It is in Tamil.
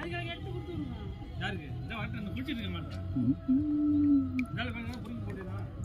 யாருக்கு இந்த வாட்டர் குளிச்சிட்டு இருக்க மாட்டேன் புரிஞ்சு போட்டுதான்